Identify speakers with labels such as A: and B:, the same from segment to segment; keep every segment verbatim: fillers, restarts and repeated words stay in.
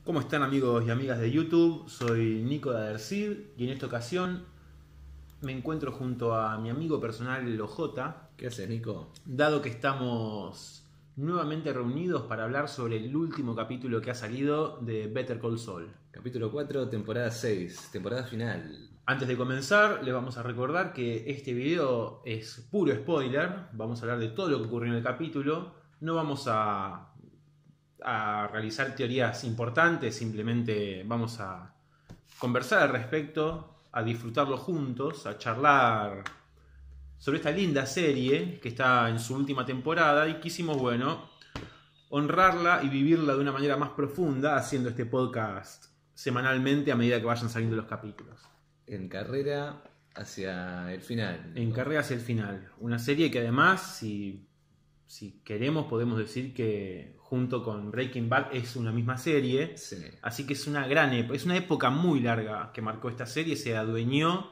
A: ¿Cómo están, amigos y amigas de YouTube? Soy Nico de Adercid y en esta ocasión me encuentro junto a mi amigo personal Ojota.
B: ¿Qué haces, Nico?
A: Dado que estamos nuevamente reunidos para hablar sobre el último capítulo que ha salido de Better Call Saul.
B: Capítulo cuatro, temporada seis, temporada final.
A: Antes de comenzar, les vamos a recordar que este video es puro spoiler. Vamos a hablar de todo lo que ocurrió en el capítulo. No vamos a, a realizar teorías importantes, simplemente vamos a conversar al respecto, a disfrutarlo juntos, a charlar sobre esta linda serie que está en su última temporada y quisimos, bueno, honrarla y vivirla de una manera más profunda haciendo este podcast semanalmente a medida que vayan saliendo los capítulos.
B: En carrera hacia el final.
A: En
B: ¿no?
A: carrera hacia el final. Una serie que además, si, si queremos, podemos decir que junto con Breaking Bad es una misma serie.
B: Sí.
A: Así que es una gran época, es una época muy larga que marcó esta serie, se adueñó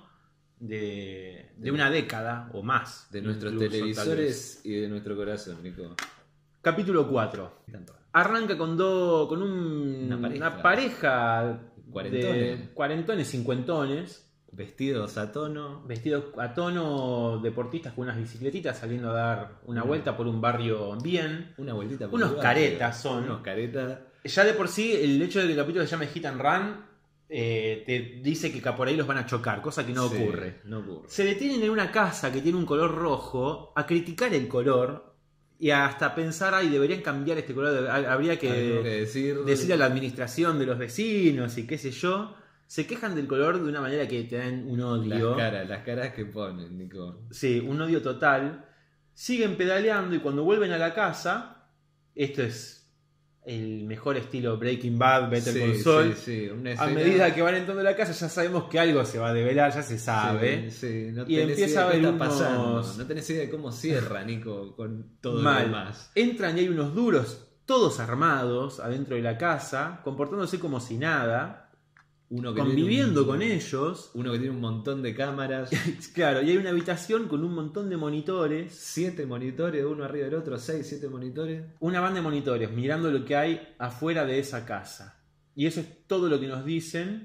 A: de, de una década o más.
B: De nuestros
A: incluso,
B: televisores y de nuestro corazón, Nico.
A: Capítulo cuatro.
B: Tanto.
A: Arranca con, do, con un,
B: Una pareja.
A: una pareja
B: Cuarentones.
A: de cuarentones, cincuentones,
B: Vestidos a tono.
A: vestidos a tono, deportistas con unas bicicletitas saliendo a dar una
B: Mm.
A: vuelta por un barrio bien.
B: Una vueltita por
A: Unos
B: el barrio.
A: caretas son.
B: Unos caretas.
A: Ya de por sí, el hecho de que el capítulo se llame Hit and Run eh, te dice que por ahí los van a chocar, cosa que no
B: Sí,
A: ocurre.
B: No ocurre.
A: Se detienen en una casa que tiene un color rojo a criticar el color y hasta pensar, ay, deberían cambiar este color, habría que,
B: Algo que decir.
A: decirle a la administración de los vecinos y qué sé yo. Se quejan del color de una manera que te dan un odio.
B: Las caras, las caras que ponen, Nico.
A: Sí, un odio total. Siguen pedaleando y cuando vuelven a la casa, esto es el mejor estilo Breaking Bad, Better
B: Sí,
A: Call Saul.
B: sí, sí, una
A: A
B: escena-
A: medida que van entrando a la casa ya sabemos que algo se va a develar, ya se sabe.
B: Sí, sí, no
A: Y
B: tenés
A: empieza
B: idea
A: a
B: de qué
A: haber
B: está pasando.
A: unos-
B: No tenés idea de cómo cierra, Nico, con todo lo
A: Mal.
B: demás.
A: Entran y hay unos duros, todos armados, adentro de la casa, comportándose como si nada,
B: Uno que
A: conviviendo
B: tiene un-
A: con ellos.
B: Uno que tiene un montón de cámaras,
A: Claro, y hay una habitación con un montón de monitores,
B: siete monitores, uno arriba del otro, seis, siete monitores.
A: una banda de monitores mirando lo que hay afuera de esa casa. Y eso es todo lo que nos dicen,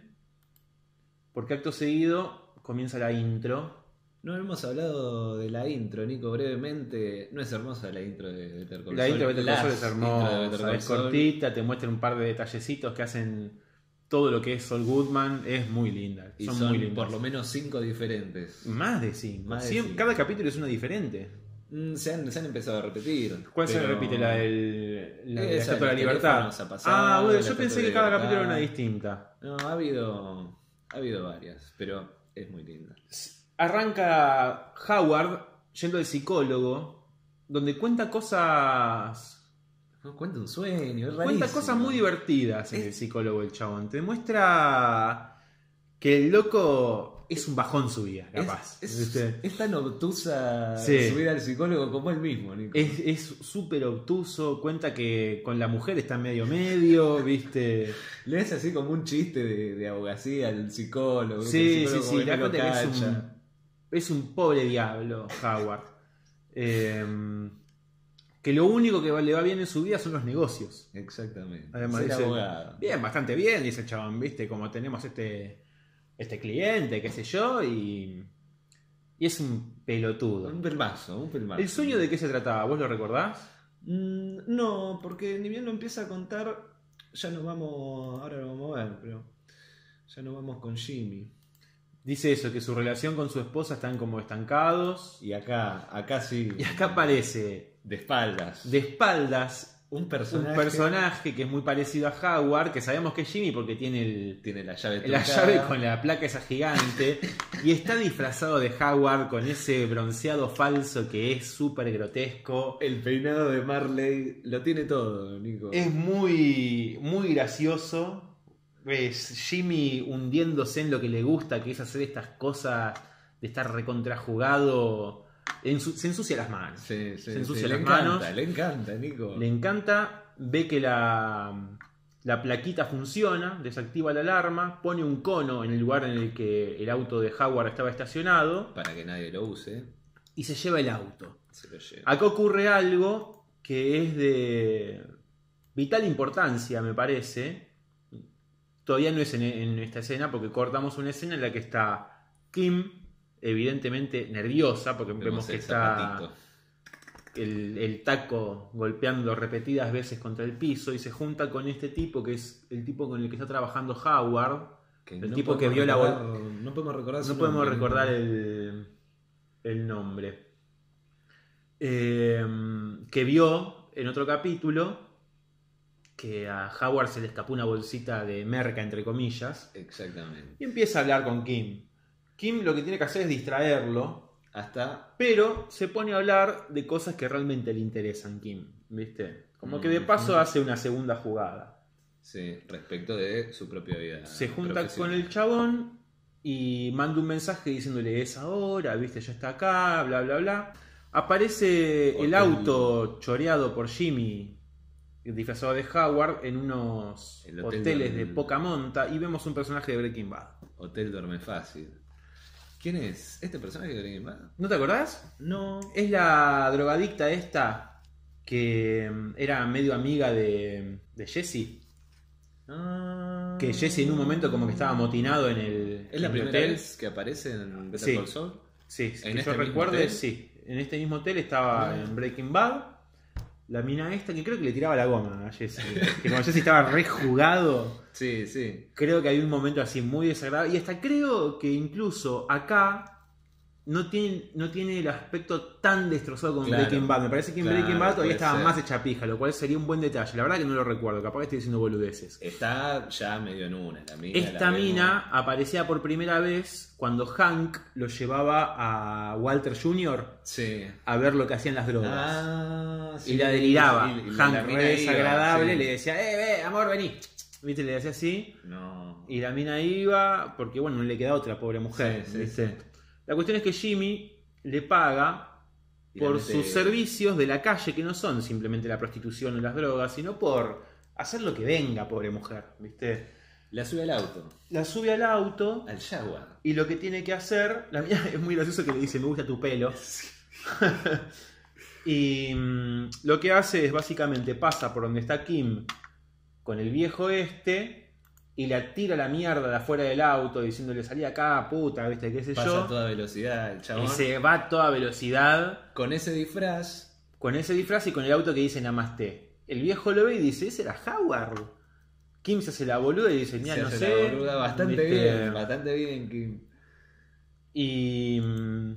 A: porque acto seguido comienza la intro.
B: No hemos hablado de la intro, Nico, brevemente. No es hermosa la intro de Better Call
A: La
B: Saul.
A: intro de Better Call Saul
B: Las
A: es
B: intros de Better
A: hermosa,
B: Call
A: es
B: Saul.
A: cortita, te muestra un par de detallecitos que hacen todo lo que es Saul Goodman, es muy linda.
B: Y
A: son,
B: son,
A: muy lindas.
B: por lo menos cinco diferentes.
A: Más de cinco.
B: Más de
A: Cien-
B: cinco.
A: Cada capítulo es una diferente.
B: Mm, Se han, se han empezado a repetir.
A: ¿Cuál se
B: pero-
A: repite? La del la, de la
B: Esa,
A: Estatua de la
B: los
A: Libertad.
B: teléfonos ha pasado,
A: Ah, bueno,
B: la
A: yo
B: Estatua
A: pensé
B: de
A: que cada
B: Libertad.
A: capítulo era una distinta.
B: No, ha habido, ha habido varias, pero es muy linda.
A: Arranca Howard yendo al psicólogo, donde cuenta cosas.
B: Cuenta un sueño, es
A: Cuenta
B: rarísimo.
A: cosas muy divertidas en
B: Es-
A: el psicólogo, el chabón. Te muestra que el loco es un bajón su vida, capaz.
B: Es, es,
A: ¿Viste?
B: es tan obtusa
A: Sí.
B: subir al psicólogo como él mismo, Nico.
A: Es es súper obtuso, cuenta que con la mujer está medio medio, ¿viste?
B: Le hace así como un chiste de, de abogacía al psicólogo. que el
A: Sí, sí,
B: psicólogo
A: sí,
B: como
A: te das
B: no lo
A: cuenta que es
B: cacha.
A: un, es un pobre diablo, Howard. Eh, que lo único que le va bien en su vida son los negocios.
B: Exactamente.
A: Además,
B: Ser
A: dice,
B: abogado.
A: bien, bastante bien, dice el chabón, ¿viste? Como tenemos este, este cliente, qué sé yo, y, y es un pelotudo.
B: Un pelmazo, un pelmazo.
A: ¿El sueño de qué se trataba? ¿Vos lo recordás?
B: Mm, no, porque ni bien lo empieza a contar, ya nos vamos, ahora lo vamos a ver, pero ya nos vamos con Jimmy.
A: Dice eso, que su relación con su esposa están como estancados.
B: Y acá, acá sí,
A: Y acá aparece
B: de espaldas,
A: de espaldas
B: un personaje,
A: un personaje que es muy parecido a Howard, que sabemos que es Jimmy porque tiene el,
B: tiene la llave
A: la
B: trucada.
A: llave con la placa esa gigante y está disfrazado de Howard con ese bronceado falso que es súper grotesco.
B: El peinado de Marley lo tiene todo, Nico.
A: Es muy, muy gracioso. Es Jimmy hundiéndose en lo que le gusta, que es hacer estas cosas de estar recontrajugado. Ensu- se ensucia las manos.
B: Sí, sí,
A: se
B: sí,
A: ensucia
B: le
A: las
B: encanta,
A: manos.
B: le encanta, Nico.
A: Le encanta, ve que la, la plaquita funciona, desactiva la alarma, pone un cono en el lugar en el que el auto de Howard estaba estacionado
B: Para que nadie lo use,
A: y se lleva el auto.
B: se lo lleva.
A: Acá ocurre algo que es de vital importancia, me parece, todavía no es en, en esta escena porque cortamos una escena en la que está Kim, evidentemente nerviosa, porque vemos, vemos que está zapatito. El, el taco golpeando repetidas veces contra el piso y se junta con este tipo que es el tipo con el que está trabajando Howard, que el no tipo que vio
B: recordar,
A: la
B: no podemos recordar
A: no podemos nombre, recordar el, el nombre eh, que vio en otro capítulo que a Howard se le escapó una bolsita de merca entre comillas.
B: Exactamente.
A: Y empieza a hablar con Kim. Kim lo que tiene que hacer es distraerlo.
B: Hasta...
A: Pero se pone a hablar de cosas que realmente le interesan Kim, ¿viste? Como que de paso mm-hmm. hace una segunda jugada.
B: Sí, respecto de su propia vida.
A: Se junta con el chabón y manda un mensaje diciéndole es ahora, ¿viste? Ya está acá, bla, bla, bla. Aparece Hotel. El auto choreado por Jimmy, disfrazado de Howard, en unos hoteles de poca monta y vemos un personaje de Breaking Bad.
B: Hotel Duerme Fácil. ¿Quién es este personaje de Breaking Bad?
A: ¿No te acordás?
B: No.
A: Es la drogadicta esta que era medio amiga de, de Jesse.
B: Ah.
A: Que Jesse en un momento como que estaba amotinado en el
B: ¿Es la
A: en
B: primera
A: hotel.
B: vez que aparece en Better
A: Sí.
B: Call Saul?
A: Sí,
B: ¿En
A: que
B: este
A: yo
B: mismo
A: recuerde,
B: hotel?
A: sí. En este mismo hotel estaba
B: Ah.
A: en Breaking Bad. La mina esta que creo que le tiraba la goma a Jesse. Que cuando Jesse estaba rejugado.
B: Sí, sí.
A: Creo que hay un momento así muy desagradable. Y hasta creo que incluso acá no tiene, no tiene el aspecto tan destrozado como
B: Claro,
A: Breaking Bad. Me parece que en
B: claro,
A: Breaking Bad todavía
B: puede
A: estaba
B: ser.
A: más hecha pija, lo cual sería un buen detalle. La verdad que no lo recuerdo, capaz que estoy diciendo boludeces.
B: Está ya medio en una. La mina,
A: Esta
B: la
A: mina
B: vemos.
A: aparecía por primera vez cuando Hank lo llevaba a Walter junior
B: Sí.
A: a ver lo que hacían las drogas.
B: Ah, sí.
A: Y la deliraba.
B: Y- y la
A: Hank,
B: mina
A: re
B: iba,
A: desagradable,
B: sí.
A: le decía, eh, ve, amor, vení. ¿Viste? Le decía así.
B: No.
A: Y la mina iba, porque bueno, no le queda otra, pobre mujer.
B: Sí, sí,
A: ¿viste?
B: sí.
A: La cuestión es que Jimmy le paga
B: Y la
A: por
B: mete-
A: sus servicios de la calle, que no son simplemente la prostitución o las drogas, sino por hacer lo que venga, pobre mujer. ¿Viste?
B: La sube al auto.
A: La sube al auto.
B: Al Jaguar.
A: Y lo que tiene que hacer, la mía es muy gracioso que le dice, me gusta tu pelo. Y mm, lo que hace es básicamente pasa por donde está Kim con el viejo este y la tira la mierda de afuera del auto diciéndole salí acá, puta, viste, qué sé
B: Pasa
A: yo.
B: a toda velocidad el chabón.
A: Y se va a toda velocidad
B: Con ese disfraz.
A: con ese disfraz y con el auto que dice Namaste. El viejo lo ve y dice, ese era Howard. Kim se hace la boluda y dice, mira,
B: se
A: no
B: hace
A: sé.
B: la boluda bastante
A: ¿viste?
B: bien. Bastante bien, Kim.
A: Y mm,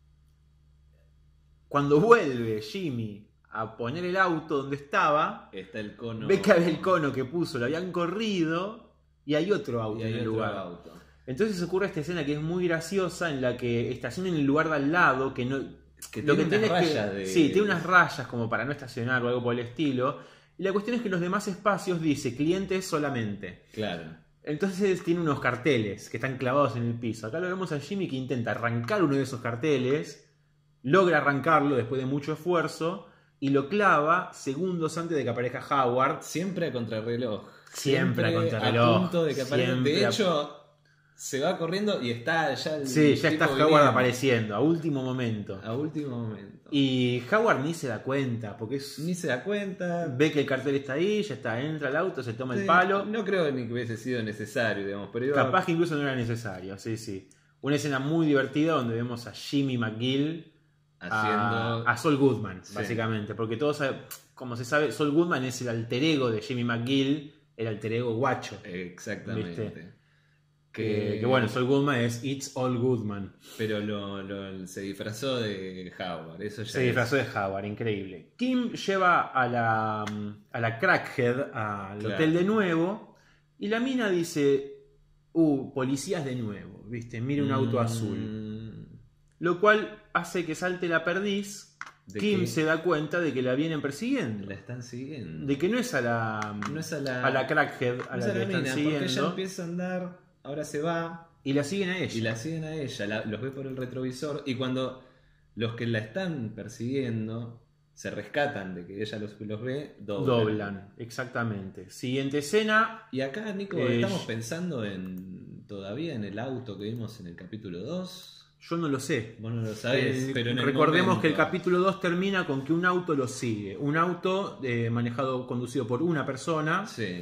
A: cuando vuelve Jimmy a poner el auto donde estaba,
B: Está el cono.
A: ve que el cono que puso lo habían corrido y hay otro auto
B: Y hay
A: en el
B: otro
A: lugar.
B: auto.
A: Entonces ocurre esta escena que es muy graciosa en la que estaciona en el lugar de al lado, que no...
B: Que
A: lo
B: tiene
A: que
B: unas
A: tiene es que-
B: rayas de-
A: Sí, tiene unas rayas como para no estacionar o algo por el estilo. Y la cuestión es que los demás espacios dice clientes solamente.
B: Claro.
A: Entonces tiene unos carteles que están clavados en el piso. Acá lo vemos a Jimmy que intenta arrancar uno de esos carteles, logra arrancarlo después de mucho esfuerzo y lo clava segundos antes de que aparezca Howard.
B: Siempre a contrarreloj.
A: Siempre a contrarreloj.
B: A punto de que aparezca.
A: Siempre
B: De
A: a-
B: hecho, se va corriendo y está ya el
A: Sí, ya
B: tipo
A: está Howard
B: viniendo.
A: apareciendo a último momento.
B: A último momento.
A: Y Howard ni se da cuenta porque es...
B: Ni se da cuenta.
A: ve que el cartel está ahí, ya está, entra al auto, se toma el
B: Sí,
A: palo.
B: No creo ni que hubiese sido necesario, digamos. Pero iba-
A: Capaz que incluso no era necesario, sí, sí. Una escena muy divertida donde vemos a Jimmy McGill
B: haciendo.
A: a, a Saul Goodman,
B: Sí.
A: básicamente. Porque todos saben, como se sabe, Saul Goodman es el alter ego de Jimmy McGill, el alter ego guacho.
B: Exactamente.
A: ¿Viste? Que, que bueno, Saul Goodman es It's All Goodman.
B: Pero lo, lo- se disfrazó de Howard. Eso ya
A: Se
B: es-
A: disfrazó de Howard, increíble. Kim lleva a la, a la Crackhead al
B: Claro.
A: hotel de nuevo y la mina dice, uh, policías de nuevo, ¿viste? Mira un auto
B: Mm,
A: azul. Lo cual hace que salte la perdiz.
B: ¿De
A: Kim
B: qué?
A: se da cuenta de que la vienen persiguiendo.
B: La están siguiendo.
A: De que no es a la,
B: No es a la,
A: a la Crackhead a
B: no es
A: la
B: a
A: que
B: la
A: están
B: mina, porque ella
A: siguiendo.
B: empieza a andar, ahora se va
A: Y la siguen a ella.
B: y la siguen a ella, la- los ve por el retrovisor y cuando los que la están persiguiendo se rescatan de que ella los, los ve, doblan.
A: Doblan, exactamente. Siguiente escena.
B: Y acá, Nico,
A: Eh,
B: estamos pensando en todavía en el auto que vimos en el capítulo dos.
A: Yo no lo sé.
B: Vos no lo sabés,
A: Eh,
B: pero en el
A: recordemos
B: momento-
A: que el capítulo dos termina con que un auto lo sigue. Un auto eh, manejado, conducido por una persona.
B: Sí.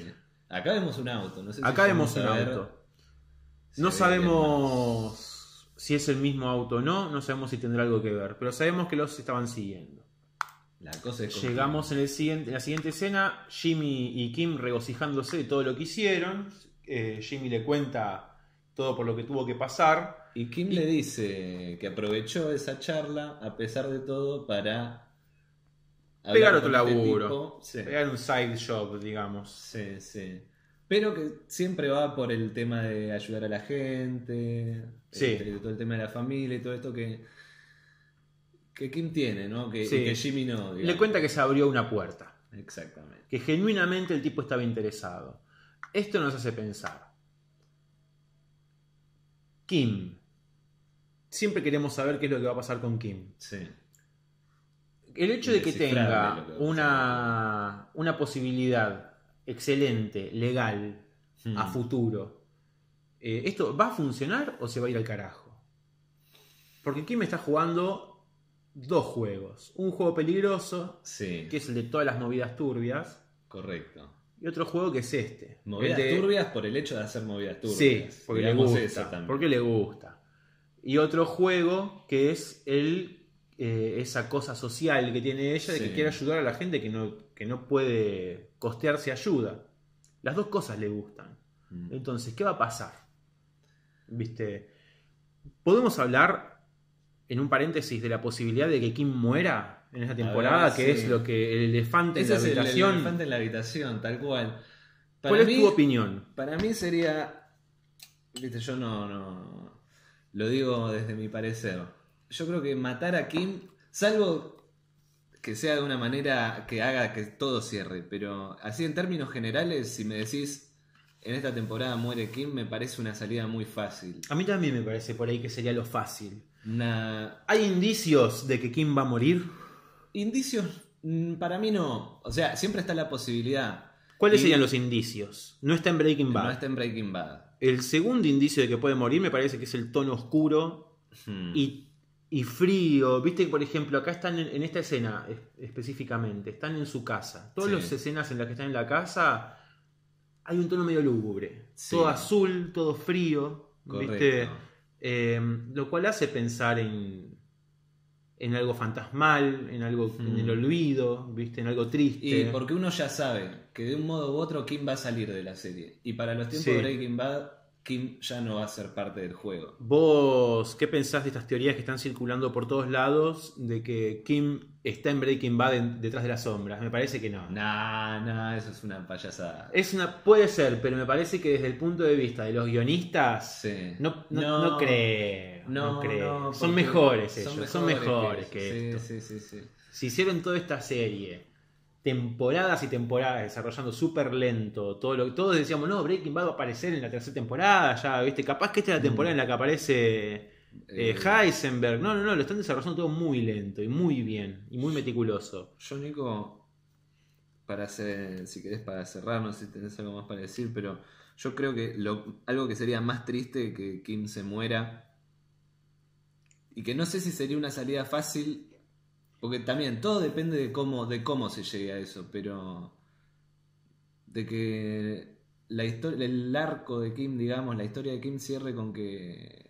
B: Acá vemos un auto, no sé si
A: Acá vemos un
B: llegamos a ver
A: auto.
B: si
A: No
B: hay
A: sabemos si es el mismo auto o no, no sabemos si tendrá algo que ver, pero sabemos que los estaban siguiendo.
B: alguien más. La cosa es con
A: Llegamos en, el siguiente, en la siguiente escena, Jimmy y Kim regocijándose de todo lo que hicieron. Eh, Jimmy le cuenta todo por lo que tuvo que pasar.
B: Y Kim le dice que aprovechó esa charla, a pesar de todo, para
A: Pegar
B: hablar
A: otro
B: con este
A: laburo.
B: tipo. Sí,
A: Pegar un side job, digamos.
B: sí, sí. Pero que siempre va por el tema de ayudar a la gente,
A: Sí.
B: este, todo el tema de la familia y todo esto que, que Kim tiene, ¿no? Que,
A: Sí.
B: y que Jimmy no.
A: Le
B: digamos.
A: cuenta que se abrió una puerta.
B: Exactamente.
A: Que genuinamente el tipo estaba interesado. Esto nos hace pensar. Kim. Siempre queremos saber qué es lo que va a pasar con Kim.
B: Sí.
A: El hecho de que
B: Indescifrable
A: tenga
B: lo que va a
A: una, una posibilidad excelente, legal,
B: Hmm.
A: a futuro, eh, ¿esto va a funcionar o se va a ir al carajo? Porque Kim está jugando dos juegos. Un juego peligroso,
B: Sí,
A: que es el de todas las movidas turbias,
B: correcto.
A: y otro juego que es este.
B: Movidas
A: el de-
B: turbias por el hecho de hacer movidas turbias.
A: Sí, porque le
B: Digamos
A: gusta.
B: eso también.
A: Porque le gusta. Y otro juego que es el eh, esa cosa social que tiene ella de
B: Sí.
A: que quiere ayudar a la gente que no, que no puede costearse ayuda. Las dos cosas le gustan.
B: Mm.
A: Entonces, ¿qué va a pasar? ¿Viste? ¿Podemos hablar en un paréntesis de la posibilidad de que Kim muera en esta temporada?
B: ver,
A: que
B: sí.
A: es lo que el elefante
B: Ese
A: en
B: es
A: la
B: el- el,
A: habitación.
B: elefante en la habitación, tal cual.
A: ¿Cuál es tu opinión?
B: Para mí sería, viste, yo no, no lo digo desde mi parecer. Yo creo que matar a Kim, salvo que sea de una manera que haga que todo cierre, pero así en términos generales, si me decís en esta temporada muere Kim, me parece una salida muy fácil.
A: A mí también me parece por ahí que sería lo fácil.
B: Una...
A: ¿Hay indicios de que Kim va a morir?
B: Indicios, mm, para mí no. O sea, siempre está la posibilidad.
A: ¿Cuáles
B: Y
A: serían los indicios? No está en Breaking Bad.
B: No está en Breaking Bad.
A: El segundo indicio de que puede morir me parece que es el tono oscuro
B: Hmm.
A: y, y frío. Viste que, por ejemplo, acá están en, en esta escena es- específicamente, están en su casa. Todas
B: Sí.
A: las escenas en las que están en la casa hay un tono medio lúgubre.
B: Sí.
A: Todo azul, todo frío.
B: Correcto.
A: ¿Viste? Eh, lo cual hace pensar en, en algo fantasmal, en algo en
B: Hmm.
A: el olvido, ¿viste? En algo triste.
B: Y porque uno ya sabe que de un modo u otro Kim va a salir de la serie. Y para los tiempos
A: Sí.
B: de Breaking Bad, Kim ya no va a ser parte del juego.
A: ¿Vos qué pensás de estas teorías que están circulando por todos lados de que Kim está en Breaking Bad en- detrás de las sombras? Me parece que no.
B: Nah, nah, eso es una payasada.
A: Es una, puede ser, pero me parece que desde el punto de vista de los guionistas,
B: Sí.
A: no, no,
B: No.
A: no creo. No,
B: No,
A: creo.
B: no,
A: son
B: porque
A: mejores ellos, son mejores,
B: que
A: que,
B: eso.
A: esto.
B: Sí, sí, sí, sí.
A: Si hicieron toda esta serie, temporadas y temporadas desarrollando súper lento, todo lo, todos decíamos, no, Breaking Bad va a aparecer en la tercera temporada, ya, ¿viste? Capaz que esta es la temporada en la que aparece eh,
B: Eh,
A: Heisenberg. No, no, no, lo están desarrollando todo muy lento y muy bien y muy meticuloso.
B: Yo, Nico, para hacer, si querés para cerrar, no sé si tenés algo más para decir, pero yo creo que lo, algo que sería más triste que Kim se muera, y que no sé si sería una salida fácil, porque también todo depende de cómo, de cómo se llegue a eso, pero de que la historia, el arco de Kim, digamos, la historia de Kim cierre con que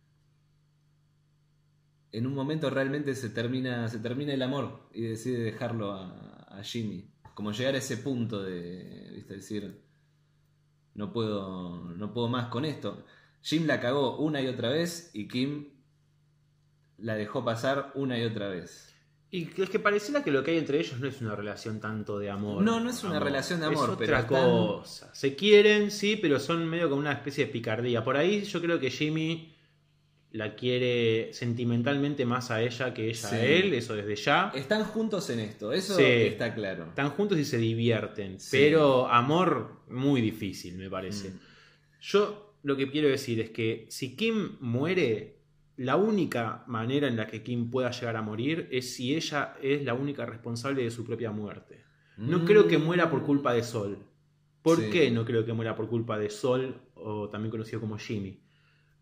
B: en un momento realmente se termina, se termina el amor y decide dejarlo a, a Jimmy. Como llegar a ese punto de, ¿viste? Decir, no puedo, no puedo más con esto. Jim la cagó una y otra vez y Kim la dejó pasar una y otra vez.
A: Y es que pareciera que lo que hay entre ellos no es una relación tanto de amor.
B: No, no es una relación de amor,
A: es
B: pero
A: otra
B: están-
A: cosa. Se quieren, sí, pero son medio como una especie de picardía. Por ahí yo creo que Jimmy la quiere sentimentalmente más a ella que ella
B: Sí.
A: a él, eso desde ya.
B: Están juntos en esto, eso
A: Sí.
B: está claro.
A: Están juntos y se divierten,
B: Sí.
A: pero amor muy difícil, me parece.
B: Mm.
A: Yo lo que quiero decir es que si Kim muere, la única manera en la que Kim pueda llegar a morir es si ella es la única responsable de su propia muerte. No
B: Mm.
A: creo que muera por culpa de Sol. ¿Por
B: Sí.
A: qué no creo que muera por culpa de Sol, o también conocido como Jimmy?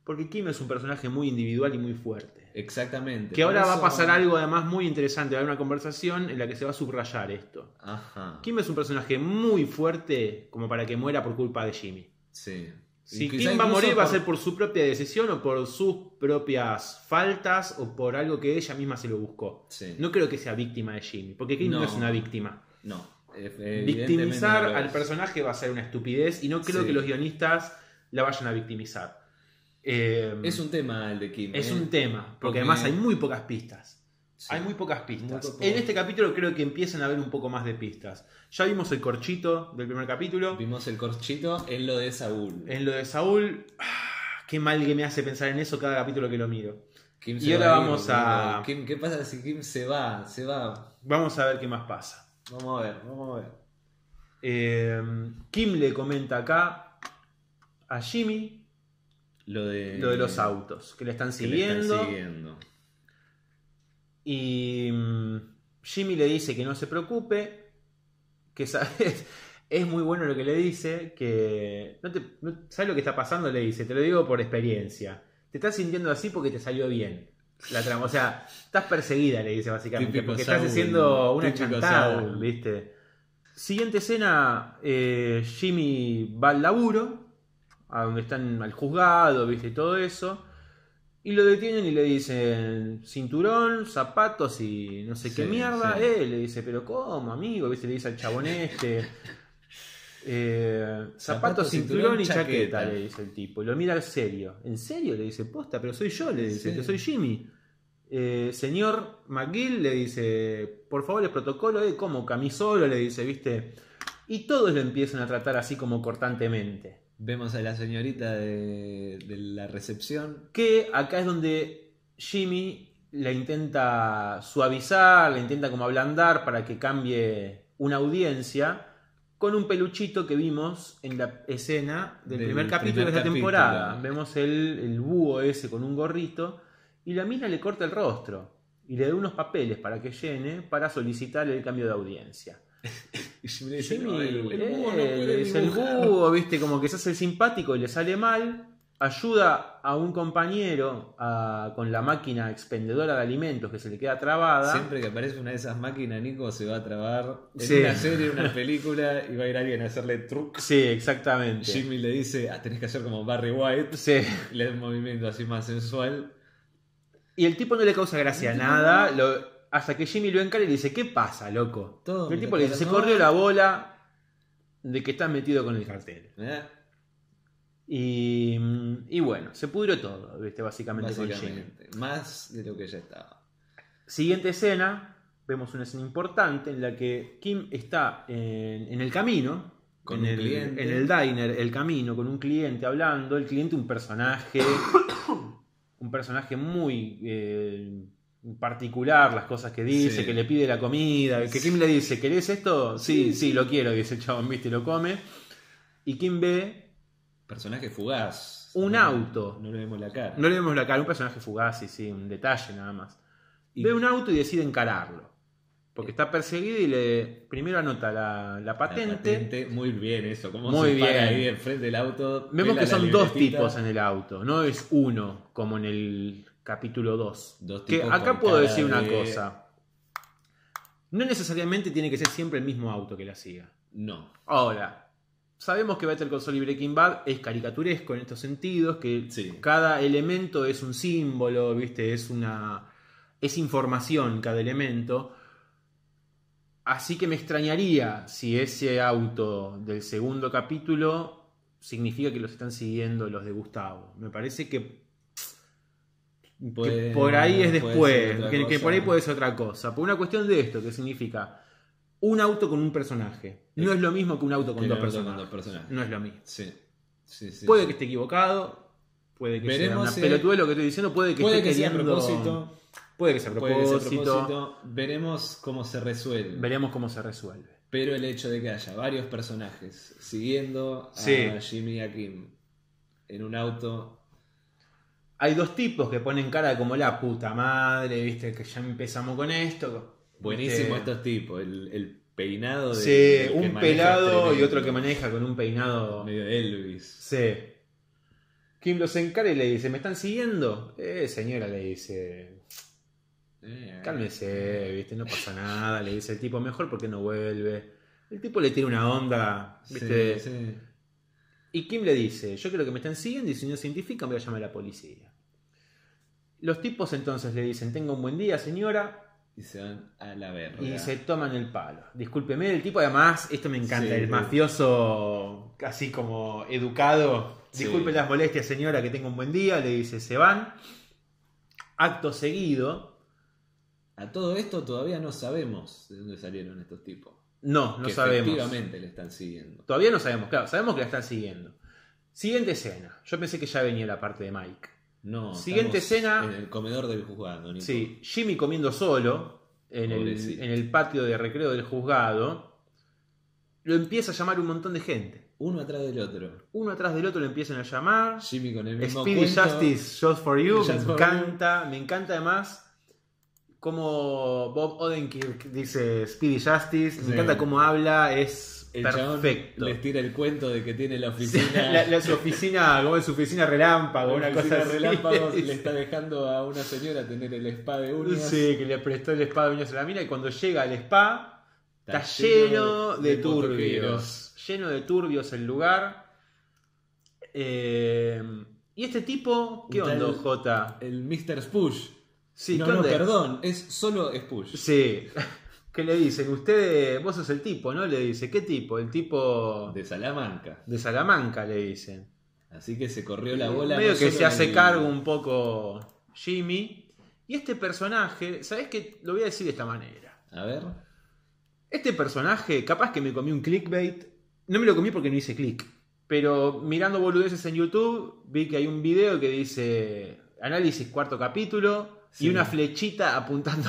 A: Porque Kim es un personaje muy individual y muy fuerte.
B: Exactamente.
A: Que ahora
B: Por
A: va a
B: eso-
A: pasar algo además muy interesante. Va a haber una conversación en la que se va a subrayar esto.
B: Ajá.
A: Kim es un personaje muy fuerte como para que muera por culpa de Jimmy.
B: Sí.
A: Si
B: Y quizá
A: Kim va a
B: incluso
A: morir va a
B: por-
A: ser por su propia decisión o por sus propias faltas o por algo que ella misma se lo buscó.
B: Sí.
A: No creo que sea víctima de Jimmy, porque Kim no,
B: No.
A: es una víctima.
B: No. evidentemente
A: Victimizar
B: no lo
A: al
B: es.
A: personaje va a ser una estupidez y no creo
B: Sí.
A: que los guionistas la vayan a victimizar. Eh,
B: Es un tema el de Kim.
A: es
B: ¿eh?
A: un tema, porque,
B: Porque-
A: además hay muy pocas pistas.
B: Sí.
A: Hay muy pocas pistas.
B: Muy poco-
A: En este capítulo creo que empiezan a haber un poco más de pistas. Ya vimos el corchito del primer capítulo.
B: Vimos el corchito en lo de Saúl.
A: En lo de Saúl, ah, qué mal que me hace pensar en eso cada capítulo que lo miro.
B: Kim
A: Y
B: se
A: ahora
B: va a ir,
A: vamos a-
B: Kim- ¿Qué pasa si Kim se va? Se va.
A: Vamos a ver qué más pasa.
B: Vamos a ver, vamos a ver.
A: Eh, Kim le comenta acá a Jimmy
B: Lo de,
A: lo de los autos, que le están
B: que le están
A: siguiendo.
B: siguiendo.
A: Y mm, Jimmy le dice que no se preocupe, que sabes, es muy bueno lo que le dice, que no te, no- ¿sabes lo que está pasando? Le dice, te lo digo por experiencia. Te estás sintiendo así porque te salió bien la trama. O sea, estás perseguida, le dice básicamente,
B: Típico
A: porque
B: Saúl,
A: estás haciendo una
B: típico
A: chantada,
B: Saúl.
A: ¿viste? Siguiente escena, eh, Jimmy va al laburo, a donde están al juzgado, ¿viste? Y todo eso. Y lo detienen y le dicen cinturón, zapatos y no sé
B: Sí,
A: qué mierda.
B: sí.
A: Eh, le dice, pero ¿cómo, amigo? ¿Viste? Le dice al chabón este. Eh, zapatos,
B: Zapatos,
A: cinturón,
B: cinturón,
A: y chaqueta,
B: chaqueta.
A: le dice el tipo. Y lo mira serio. ¿En serio? Le dice, posta, pero soy yo, le dice,
B: Sí.
A: que soy Jimmy. Eh, señor McGill le dice, por favor, el protocolo, eh, ¿cómo? Camisolo, le dice, ¿viste? Y todos lo empiezan a tratar así como cortantemente.
B: Vemos a la señorita de, de la recepción.
A: Que acá es donde Jimmy la intenta suavizar, la intenta como ablandar para que cambie una audiencia con un peluchito que vimos en la escena del,
B: Del
A: primer capítulo
B: primer
A: de esta
B: capítulo.
A: temporada. Vemos el, el búho ese con un gorrito y la mina le corta el rostro y le da unos papeles para que llene para solicitar el cambio de audiencia.
B: Y Jimmy le dice,
A: Jimmy,
B: "No, el, el búho no
A: eh,
B: puede
A: es el
B: dibujar".
A: búho, viste, como que se hace el simpático y le sale mal. Ayuda a un compañero a- con la máquina expendedora de alimentos que se le queda trabada.
B: Siempre que aparece una de esas máquinas, Nico se va a trabar en
A: Sí.
B: una serie, en una película, y va a ir alguien a hacerle truc.
A: Sí, exactamente.
B: Jimmy le dice, ah, tenés que hacer como Barry White.
A: Sí.
B: Y le da un movimiento así más sensual.
A: Y el tipo no le causa gracia a nada, lo- hasta que Jimmy lo encara y le dice, ¿qué pasa, loco?
B: Todo
A: Y el
B: me
A: tipo
B: la
A: le dice, se
B: cara,
A: corrió
B: no.
A: la bola de que estás metido con el cartel.
B: ¿Eh?
A: Y, y bueno, se pudrió todo, viste, básicamente, con Jimmy.
B: Básicamente. Más de lo que ya estaba.
A: Siguiente escena, vemos una escena importante en la que Kim está en, en el camino,
B: Con
A: en,
B: un
A: el,
B: cliente.
A: en el diner, el camino, con un cliente hablando. El cliente, un personaje, un personaje muy eh, particular, las cosas que dice,
B: Sí.
A: que le pide la comida, que Kim le dice, ¿querés esto? Sí, sí, lo quiero, dice el chabón, viste, y lo come. Y Kim ve
B: Personaje fugaz.
A: un
B: No-
A: auto.
B: No le vemos la cara.
A: No le vemos la cara, un personaje fugaz, sí, sí, un detalle nada más.
B: Y-
A: Ve un auto y decide encararlo. Porque está perseguido y le primero anota la, la
B: La
A: patente.
B: patente, muy bien eso. Cómo
A: Muy
B: se para
A: bien.
B: ahí enfrente del auto.
A: Vemos
B: pela
A: que
B: la
A: son dos
B: libretita.
A: tipos en el auto, no es uno como en el capítulo dos.
B: Dos
A: Que
B: tipos
A: acá
B: con
A: puedo
B: cara
A: decir una
B: de-
A: cosa. No necesariamente tiene que ser siempre el mismo auto que la siga.
B: No.
A: Ahora, sabemos que Better Call Saul y Breaking Bad es caricaturesco en estos sentidos, que
B: Sí.
A: cada elemento es un símbolo, ¿viste? Es una es información cada elemento. Así que me extrañaría si ese auto del segundo capítulo significa que los están siguiendo los de Gustavo. Me parece que, que
B: Puede-
A: por ahí es
B: puede ser
A: después,
B: otra
A: que, que
B: cosa.
A: por ahí puede ser otra cosa. Por una cuestión de esto, que significa un auto con un personaje. No es lo mismo que un auto con,
B: Que
A: dos,
B: el auto
A: personajes.
B: con dos personajes.
A: No es lo mismo.
B: Sí. Sí, sí,
A: Puede
B: sí.
A: que esté equivocado, puede que
B: Veremos
A: sea una
B: si-
A: pelotudez lo que estoy diciendo, puede que
B: Puede
A: esté
B: que sea a
A: queriendo...
B: propósito.
A: Puede que sea a
B: Puede que sea a
A: propósito.
B: propósito. Veremos cómo se resuelve.
A: Veremos cómo se resuelve.
B: Pero el hecho de que haya varios personajes siguiendo a
A: Sí.
B: Jimmy y a Kim en un auto.
A: Hay dos tipos que ponen cara como la puta madre, viste, que ya empezamos con esto.
B: Buenísimo
A: Viste,
B: estos tipos. El, el peinado de.
A: Sí,
B: del que
A: un
B: maneja
A: pelado y
B: tremendo.
A: otro que maneja con un peinado.
B: Medio Elvis.
A: Sí. Kim los encara y le dice, ¿me están siguiendo? Eh, señora, le dice,
B: Eh,
A: cálmese, ¿viste? No pasa nada, le dice el tipo, mejor porque no vuelve. El tipo le tira una onda, ¿viste?
B: Sí, sí.
A: Y Kim le dice, yo creo que me están siguiendo y si no se identifican voy a llamar a la policía. Los tipos entonces le dicen, tenga un buen día, señora.
B: Y se van a la verga.
A: Y se toman el palo. Discúlpeme, el tipo además, esto me encanta,
B: Sí,
A: el
B: sí.
A: mafioso así como educado.
B: Sí.
A: Disculpe las molestias, señora, que tenga un buen día. Le dice, se van. Acto seguido.
B: A todo esto todavía no sabemos de dónde salieron estos tipos.
A: No, no
B: que
A: sabemos.
B: efectivamente le están siguiendo.
A: Todavía no sabemos, claro, sabemos que la están siguiendo. Siguiente escena. Yo pensé que ya venía la parte de Mike.
B: No,
A: Siguiente
B: estamos
A: escena.
B: en el comedor del juzgado, Nico.
A: Sí, Jimmy comiendo solo en el,
B: Pobrecito.
A: en el patio de recreo del juzgado. Lo empieza a llamar un montón de gente.
B: Uno atrás del otro.
A: Uno atrás del otro lo empiezan a llamar.
B: Jimmy con el mismo
A: Speedy
B: cuento.
A: Justice, Just for You.
B: Just
A: me
B: for
A: encanta. Me encanta además cómo Bob Odenkirk dice Speedy Justice. Me
B: Sí.
A: encanta cómo habla. Es
B: El chabón
A: perfecto.
B: les tira el cuento de que tiene la
A: Sí,
B: oficina.
A: la, la- su oficina, como es su oficina relámpago,
B: la
A: una
B: oficina
A: cosa así.
B: relámpagos le está dejando a una señora tener el spa de uñas.
A: Sí, que le prestó el spa de uñas a la mina y cuando llega al spa está,
B: Está
A: lleno
B: lleno
A: de,
B: de
A: turbios.
B: motoqueros.
A: Lleno de turbios el lugar. Eh, y este tipo, ¿qué
B: Un
A: onda,
B: tal-
A: Jota?
B: El mister Spush.
A: Sí,
B: no,
A: ¿qué
B: no,
A: onda?
B: perdón, es solo Spush.
A: Sí. ¿Qué le dicen? Usted, vos sos el tipo, ¿no? Le dice, ¿qué tipo? El tipo
B: De Salamanca.
A: de Salamanca, le dicen.
B: Así que se corrió la bola.
A: Medio
B: no
A: que
B: solo
A: se hace
B: en el-
A: cargo un poco Jimmy. Y este personaje, ¿sabés qué? Lo voy a decir de esta manera.
B: A ver.
A: Este personaje, capaz que me comí un clickbait. No me lo comí porque no hice click. Pero mirando boludeces en YouTube, vi que hay un video que dice análisis cuarto capítulo.
B: Sí.
A: Y una flechita apuntando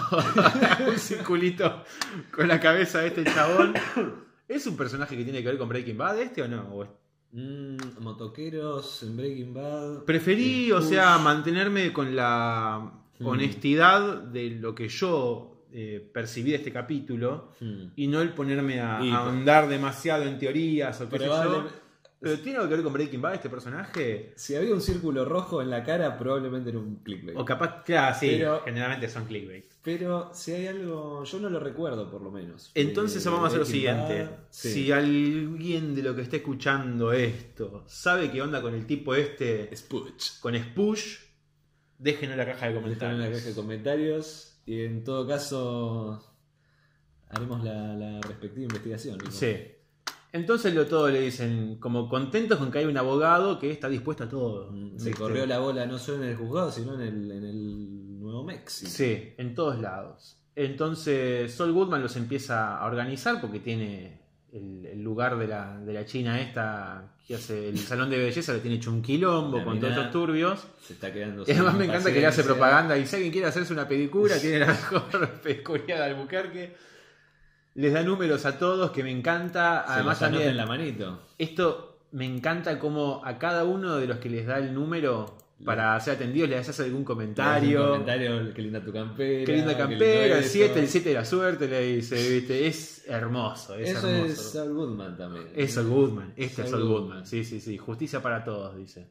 A: a un circulito con la cabeza de este chabón. ¿Es un personaje que tiene que ver con Breaking Bad este o no? ¿O es-
B: Mm, motoqueros en Breaking Bad.
A: Preferí,
B: El
A: o
B: Push.
A: sea, mantenerme con la
B: Mm.
A: honestidad de lo que yo eh, percibí de este capítulo
B: Mm.
A: y no el ponerme a,
B: Y-
A: a ahondar demasiado en teorías o qué sé yo.
B: Probable-
A: Pero ¿tiene algo que ver con Breaking Bad este personaje?
B: Si había un círculo rojo en la cara, probablemente era un clickbait.
A: O capaz, claro, sí,
B: Pero-
A: generalmente son clickbait.
B: Pero si hay algo, yo no lo recuerdo por lo menos.
A: Entonces
B: Eh,
A: vamos a hacer lo
B: Breaking
A: siguiente.
B: Bad, sí.
A: Si alguien de lo que esté escuchando esto sabe qué onda con el tipo este,
B: Spush.
A: con Spush, déjenlo en la caja de
B: Déjalo
A: comentarios.
B: en la caja de comentarios. Y en todo caso, haremos la, la respectiva investigación. Nico.
A: Sí. Entonces lo todo le dicen como contentos con que hay un abogado que está dispuesto a todo.
B: Mm, Se
A: ¿Viste?
B: corrió la bola no solo en el juzgado, sino en el, en el Nuevo México.
A: Sí, en todos lados. Entonces Saul Goodman los empieza a organizar porque tiene el, el lugar de la, de la China esta que hace el salón de belleza, le tiene hecho un quilombo
B: La
A: con
B: mina
A: todos estos turbios.
B: Se está quedando
A: Y además
B: sin
A: me encanta que le hace
B: paciencia.
A: propaganda y si alguien quiere hacerse una pedicura, tiene la mejor pedicura de Albuquerque. Les da números a todos, que me encanta.
B: Se
A: Además
B: los anota
A: también
B: en la manito.
A: esto me encanta como a cada uno de los que les da el número para ser atendidos les hace algún
B: Le hace
A: comentario.
B: un comentario, qué linda tu campera.
A: Qué linda
B: qué
A: campera,
B: lindo
A: el
B: esto.
A: siete, el siete de la suerte, le dice, ¿viste? Es hermoso, es
B: Eso
A: hermoso.
B: es Saul Goodman también.
A: Es Saul Goodman, este es
B: Saul
A: Saul
B: Goodman.
A: Goodman, sí, sí, sí, justicia para todos, dice.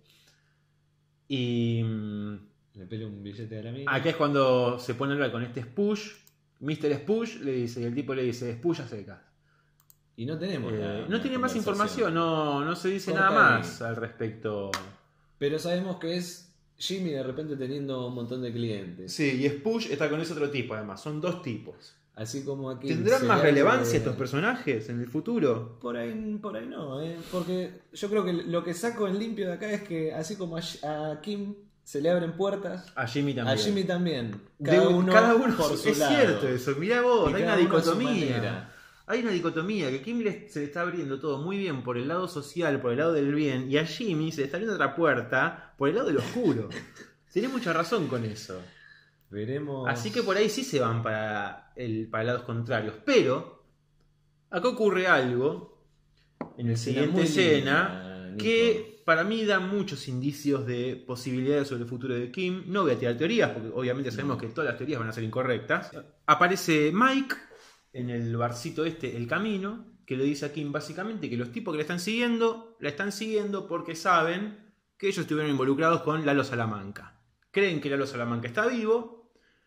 A: Y mm,
B: Le pele un billete a la mina.
A: acá es cuando se pone a hablar con este Spush, mister Spush le dice, y el tipo le dice, Spush a secas.
B: Y no tenemos
A: Eh,
B: la-
A: no
B: la
A: tiene más
B: conversación.
A: información, no, no se dice
B: Corta
A: nada
B: ahí.
A: más al respecto.
B: Pero sabemos que es Jimmy de repente teniendo un montón de clientes.
A: Sí, y Spush está con ese otro tipo además, son dos tipos.
B: Así como aquí.
A: ¿Tendrán
B: se
A: más
B: le
A: relevancia
B: abre-
A: estos personajes en el futuro?
B: Por ahí, por ahí no, ¿eh? Porque yo creo que lo que saco en limpio de acá es que así como a, a Kim se le abren puertas,
A: A Jimmy también.
B: a Jimmy también.
A: De
B: Cada
A: un-
B: uno,
A: cada uno
B: por su
A: es
B: lado.
A: cierto eso, mirá vos,
B: Y
A: hay una
B: cada uno a su
A: dicotomía.
B: manera.
A: Hay una dicotomía, que Kim le- se le está abriendo todo muy bien por el lado social, por el lado del bien, y a Jimmy se le está abriendo otra puerta por el lado del oscuro. Tiene mucha razón con eso.
B: Veremos.
A: Así que por ahí sí se van para, el, para lados contrarios. Pero, acá ocurre algo, en la
B: Escena
A: siguiente
B: muy
A: escena,
B: linda, Nico.
A: que para mí da muchos indicios de posibilidades sobre el futuro de Kim. No voy a tirar teorías, porque obviamente sabemos que todas las teorías van a ser incorrectas. Aparece Mike en el barcito este, El Camino, que le dice a Kim básicamente que los tipos que la están siguiendo, la están siguiendo porque saben que ellos estuvieron involucrados con Lalo Salamanca. Creen que Lalo Salamanca está vivo,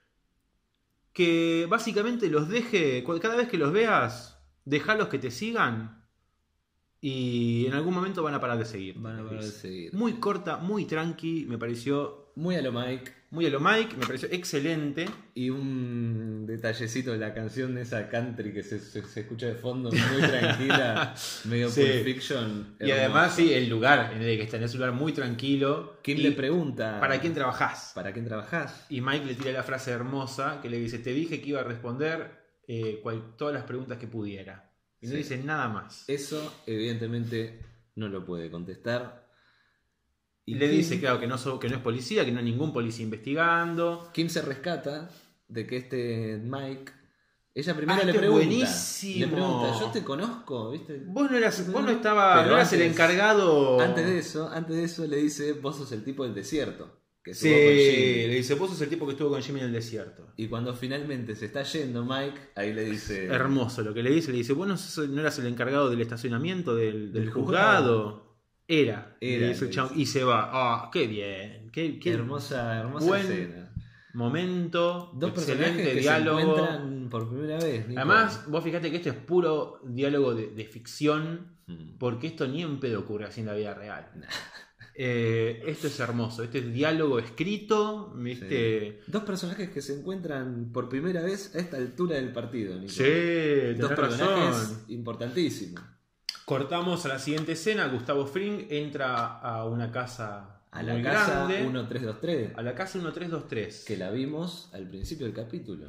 A: que básicamente los deje, cada vez que los veas, dejalos que te sigan y en algún momento van a parar de seguir.
B: Van a parar de seguir.
A: Muy corta, muy tranqui, me pareció...
B: Muy a lo Mike.
A: Muy a lo Mike, me pareció excelente.
B: Y un detallecito de la canción de esa country que se, se, se escucha de fondo, muy tranquila, medio
A: Sí.
B: Pulp Fiction.
A: Y además, sí, el lugar, en el que está en ese lugar muy tranquilo.
B: Kim
A: Y
B: le pregunta:
A: ¿para quién trabajás?
B: ¿Para quién trabajás?
A: Y Mike le tira la frase hermosa que le dice: te dije que iba a responder eh, cual- todas las preguntas que pudiera. Y no
B: Sí.
A: dice nada más.
B: Eso, evidentemente, no lo puede contestar.
A: Y le dice, claro, que no, so- que no es policía, que no hay ningún policía investigando.
B: Kim se rescata de que este Mike. Ella primero
A: Ah,
B: le
A: este
B: pregunta.
A: buenísimo.
B: Le pregunta: ¿yo te conozco? ¿Viste?
A: Vos no eras, vos no estabas,
B: Pero
A: no eras el
B: antes-
A: encargado.
B: Antes de eso, antes de eso le dice: vos sos el tipo del desierto. Que
A: Sí,
B: estuvo con Jimmy.
A: le dice, vos sos el tipo que estuvo con Jimmy en el desierto.
B: Y cuando finalmente se está yendo Mike, ahí le dice:
A: Hermoso lo que le dice, le dice, vos no, sos- no eras el encargado del estacionamiento del, del
B: Del
A: juzgado. Era.
B: Era,
A: Le dice el
B: le
A: chabón,
B: dice.
A: y se va. Ah, qué bien. Qué, qué
B: hermosa, hermosa
A: buen
B: escena.
A: momento.
B: Dos
A: excelente
B: personajes que
A: diálogo.
B: se encuentran por primera vez. Nico.
A: Además, vos fijate que esto es puro diálogo de, de ficción,
B: Mm.
A: porque esto ni en pedo ocurre así en la vida real. Eh, esto es hermoso, este es diálogo escrito, ¿viste?
B: Dos personajes que se encuentran por primera vez a esta altura del partido, Nico.
A: Sí, tenés
B: Dos personajes
A: razón.
B: importantísimos.
A: Cortamos a la siguiente escena. Gustavo Fring entra a una casa
B: A la
A: muy
B: casa
A: grande.
B: uno tres dos tres,
A: A la casa uno tres dos tres.
B: que la vimos al principio del capítulo.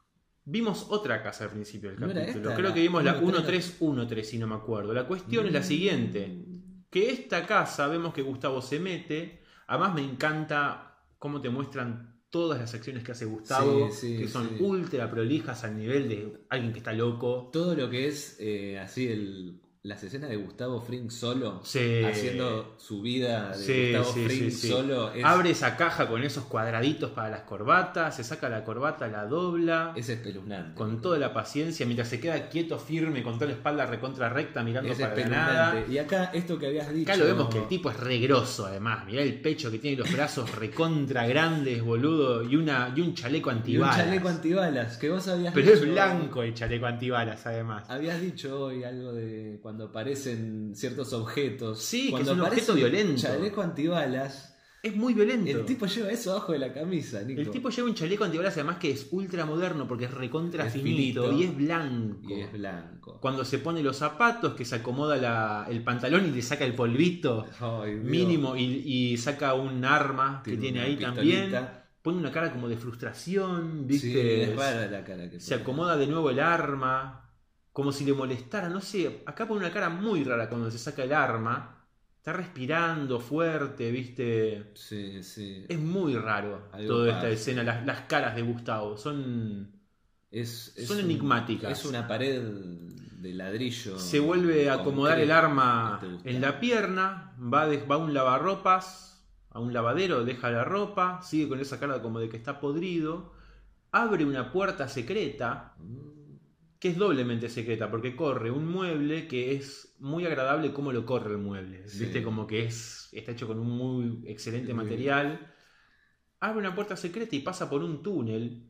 A: Vimos otra casa al principio del
B: ¿No era
A: capítulo.
B: esta?
A: Creo
B: La
A: que vimos la
B: uno tres
A: uno tres uno tres, si no me acuerdo. La cuestión es la siguiente. Que esta casa, vemos que Gustavo se mete. Además me encanta cómo te muestran todas las acciones que hace Gustavo.
B: Sí, sí,
A: que son
B: sí.
A: ultra prolijas al nivel de alguien que está loco.
B: Todo lo que es eh, así el, las escenas de Gustavo Fring solo,
A: Sí.
B: haciendo su vida de
A: Sí,
B: Gustavo
A: sí,
B: Fring
A: sí, sí.
B: solo, es,
A: Abre esa caja con esos cuadraditos para las corbatas, se saca la corbata, la dobla,
B: es espeluznante.
A: con toda la paciencia, mientras se queda quieto, firme, con toda la espalda recontra recta, mirando
B: Es
A: para la
B: espeluznante.
A: nada.
B: Y acá, esto que habías dicho.
A: Acá lo vemos que el tipo es regroso, además. Mirá el pecho que tiene, los brazos recontra grandes, boludo, y, una, y un chaleco
B: Y un
A: antibalas.
B: chaleco antibalas, que vos habías
A: Pero es
B: dicho-
A: blanco el chaleco antibalas, además.
B: Habías dicho hoy algo de cuando aparecen ciertos objetos.
A: Sí, que
B: cuando
A: es un
B: aparece
A: objeto violento.
B: Un chaleco antibalas.
A: Es muy violento.
B: El tipo lleva eso abajo de la camisa, Nico.
A: El tipo lleva un chaleco antibalas, además que es ultra moderno porque es recontra
B: Es
A: finito,
B: finito.
A: y es blanco.
B: Y es blanco.
A: Cuando se pone los zapatos, que se acomoda la- el pantalón y le saca el polvito
B: Ay, Dios.
A: mínimo y, y saca un arma que
B: Tiene
A: tiene
B: una
A: ahí
B: pistolita.
A: también. Pone una cara como de frustración,
B: Sí,
A: ¿viste?
B: es rara la cara que
A: Se
B: pone.
A: acomoda de nuevo el arma, como si le molestara, no sé. Acá pone una cara muy rara cuando se saca el arma. Está respirando fuerte, ¿viste?
B: Sí, sí.
A: Es muy raro
B: Algo
A: toda esta
B: pasa.
A: escena. Las, las caras de Gustavo son.
B: Es, es
A: Son
B: un-
A: enigmáticas.
B: Es una pared de ladrillo.
A: Se vuelve a acomodar el
B: concreto.
A: arma
B: ¿Te gusta?
A: en la pierna. Va, de- va a un lavarropas, a un lavadero, deja la ropa. Sigue con esa cara como de que está podrido. Abre una puerta secreta,
B: Mm,
A: que es doblemente secreta, porque corre un mueble que es muy agradable como lo corre el mueble.
B: Sí.
A: Viste, como que es está hecho con un muy excelente
B: Sí.
A: material. Abre una puerta secreta y pasa por un túnel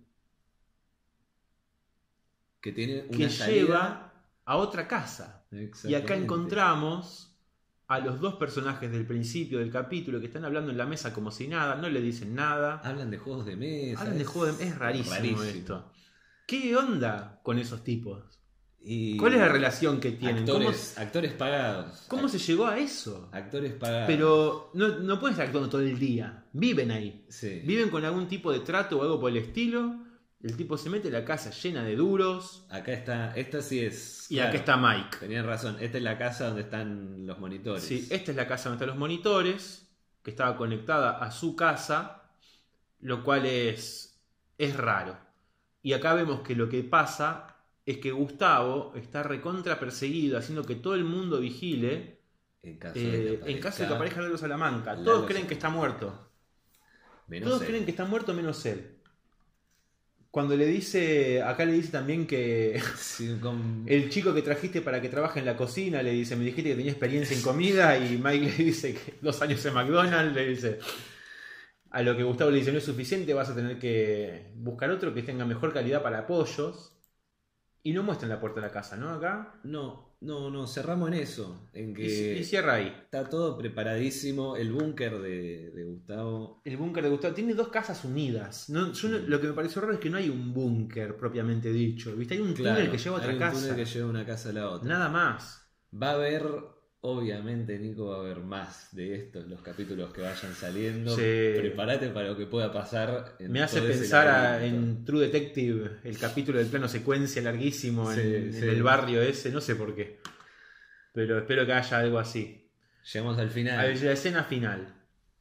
B: Que tiene una
A: que
B: salida.
A: lleva a otra casa. Y acá
B: Exactamente.
A: encontramos a los dos personajes del principio del capítulo que están hablando en la mesa como si nada, no le dicen nada.
B: Hablan de juegos de mesa.
A: Hablan de juego de... Es rarísimo, esto. ¿Qué onda con esos tipos?
B: Y
A: ¿Cuál es la relación que tienen? ¿Cómo,
B: Actores, actores pagados.
A: cómo se llegó a eso?
B: Actores pagados.
A: Pero no, no pueden estar actuando todo el día. Viven ahí.
B: Sí.
A: Viven con algún tipo de trato o algo por el estilo. El tipo se mete en la casa llena de duros.
B: Acá está. Esta sí es.
A: Y
B: claro,
A: acá está Mike.
B: Tenían razón. Esta es la casa donde están los monitores.
A: Sí, esta es la casa donde están los monitores, que estaba conectada a su casa, lo cual es, es raro. Y acá vemos que lo que pasa es que Gustavo está recontra perseguido, haciendo que todo el mundo vigile,
B: En caso,
A: eh,
B: de, que
A: en caso de que aparezca Lalo Salamanca.
B: Lalo
A: Todos creen
B: Salamanca.
A: que está muerto.
B: Menos
A: Todos
B: él.
A: creen que está muerto menos él. Cuando le dice, acá le dice también que
B: Sí, con...
A: el chico que trajiste para que trabaje en la cocina, le dice, me dijiste que tenía experiencia en comida, y Mike le dice que dos años en McDonald's, le dice, a lo que Gustavo le dice, no es suficiente, vas a tener que buscar otro que tenga mejor calidad para pollos. Y no muestran la puerta de la casa, ¿no? Acá.
B: No, no, no, cerramos en eso. En
A: Y,
B: que
A: y cierra ahí.
B: está todo preparadísimo. El búnker de, de Gustavo.
A: El búnker de Gustavo tiene dos casas unidas. No, yo no- lo que me pareció raro es que no hay un búnker propiamente dicho. ¿Viste? Hay un
B: Claro,
A: túnel que lleva a otra
B: hay un
A: casa.
B: túnel que lleva una casa a la otra.
A: Nada más.
B: Va a haber, obviamente, Nico, va a haber más de estos, los capítulos que vayan saliendo.
A: Sí.
B: Prepárate para lo que pueda pasar. En
A: Me hace
B: todo ese
A: pensar a-
B: laberinto.
A: en True Detective, el capítulo del plano secuencia larguísimo en,
B: Sí,
A: en
B: sí.
A: el barrio ese, no sé por qué. Pero espero que haya algo así.
B: Llegamos al final.
A: A ver, la escena final.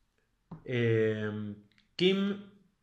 A: Eh, Kim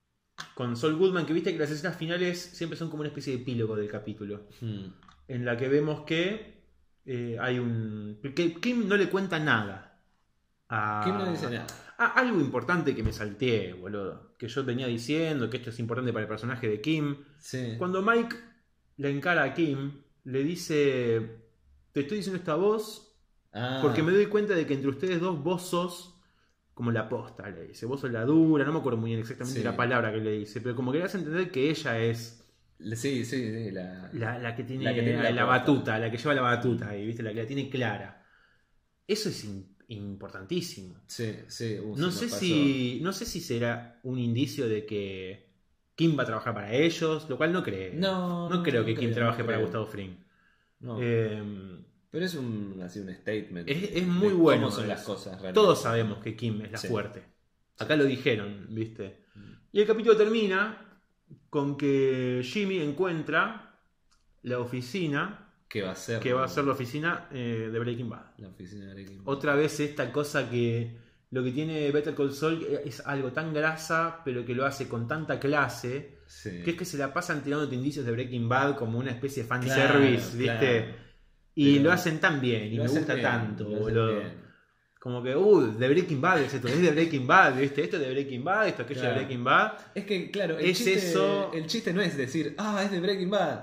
A: con Saul Goodman, que viste que las escenas finales siempre son como una especie de epílogo del capítulo.
B: Hmm.
A: En la que vemos que eh, hay un... que Kim no le cuenta nada. A...
B: Kim no dice nada.
A: Ah, algo importante que me salteé, boludo. Que yo venía diciendo que esto es importante para el personaje de Kim.
B: Sí.
A: Cuando Mike le encara a Kim, le dice: te estoy diciendo esta voz
B: Ah,
A: porque me doy cuenta de que entre ustedes dos vos sos como la posta, le dice. Vos sos la dura, no me acuerdo muy bien exactamente
B: Sí.
A: la palabra que le dice, pero como que le hace entender que ella es
B: Sí, sí, sí. La...
A: la, la que tiene,
B: La que tiene la
A: la,
B: posta.
A: batuta, la que lleva la batuta ahí, ¿viste? La que la tiene clara. Eso es in- importantísimo.
B: Sí, sí. uh,
A: No
B: se
A: sé
B: nos pasó.
A: si no sé si será un indicio de que Kim va a trabajar para ellos, lo cual no creo.
B: No,
A: no creo
B: no
A: que Kim
B: creo,
A: trabaje
B: no
A: para
B: creo.
A: Gustavo Fring.
B: No.
A: Eh,
B: Pero es un, así un statement.
A: es,
B: de-
A: es muy
B: de
A: bueno.
B: ¿Cómo son las
A: eso.
B: cosas realmente?
A: Todos sabemos que Kim es la
B: Sí.
A: fuerte. Acá lo dijeron, ¿viste? Y el capítulo termina con que Jimmy encuentra la oficina
B: ¿Qué va a ser?
A: que va a ser la oficina eh, de Breaking Bad.
B: La oficina de Breaking Bad.
A: Otra vez esta cosa que lo que tiene Better Call Saul es algo tan grasa, pero que lo hace con tanta clase,
B: Sí.
A: que es que se la pasan tirándote indicios de Breaking Bad como una especie de
B: Claro,
A: fanservice, ¿viste?
B: claro.
A: Y
B: Pero
A: lo hacen tan bien y
B: Lo
A: me
B: hacen
A: gusta
B: bien,
A: tanto,
B: lo hacen
A: boludo.
B: bien.
A: Como que, uh, de Breaking Bad es esto, es de Breaking Bad, ¿viste? Esto es de Breaking Bad, esto aquello
B: Claro.
A: de Breaking Bad.
B: Es que, claro, el,
A: Es
B: chiste,
A: eso-
B: el chiste no es decir, ah, es de Breaking Bad.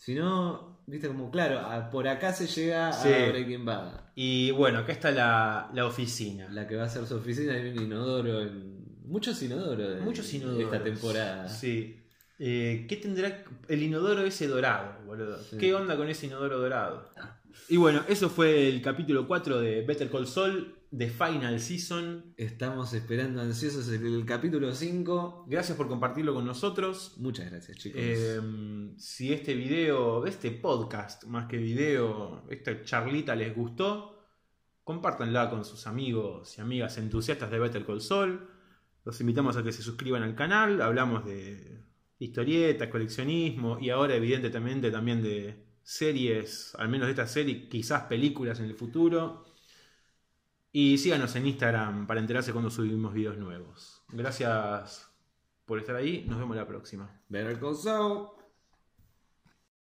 B: Sino, viste, como, claro, a- por acá se llega
A: Sí.
B: a Breaking Bad.
A: Y bueno, acá está la, la oficina.
B: La que va a ser su oficina, hay un inodoro. En... Muchos inodoros. en
A: Muchos inodoros.
B: Esta temporada.
A: Sí. Eh, ¿Qué tendrá el inodoro ese dorado, boludo?
B: Sí.
A: ¿Qué onda con ese inodoro dorado? Y bueno, eso fue el capítulo cuatro de Better Call Saul, de Final Season.
B: Estamos esperando ansiosos el, el capítulo cinco.
A: Gracias por compartirlo con nosotros.
B: Muchas gracias, chicos.
A: Eh, si este video, este podcast, más que video, esta charlita les gustó, compártanla con sus amigos y amigas entusiastas de Better Call Saul. Los invitamos a que se suscriban al canal. Hablamos de historietas, coleccionismo y ahora evidentemente también de series, al menos de esta serie, quizás películas en el futuro. Y síganos en Instagram para enterarse cuando subimos videos nuevos. Gracias por estar ahí. Nos vemos la próxima.
B: Better Call Saul.